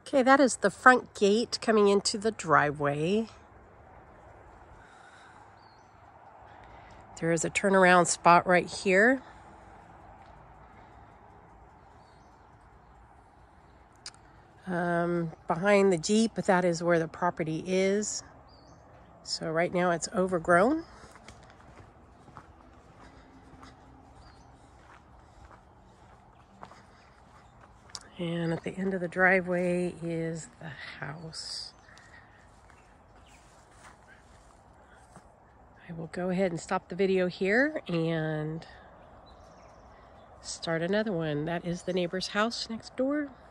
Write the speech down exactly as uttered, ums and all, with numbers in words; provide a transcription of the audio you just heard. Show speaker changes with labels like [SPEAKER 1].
[SPEAKER 1] Okay, that is the front gate coming into the driveway. There is a turnaround spot right here. Um, behind the Jeep, but that is where the property is. So right now it's overgrown. And at the end of the driveway is the house. I will go ahead and stop the video here and start another one. That is the neighbor's house next door.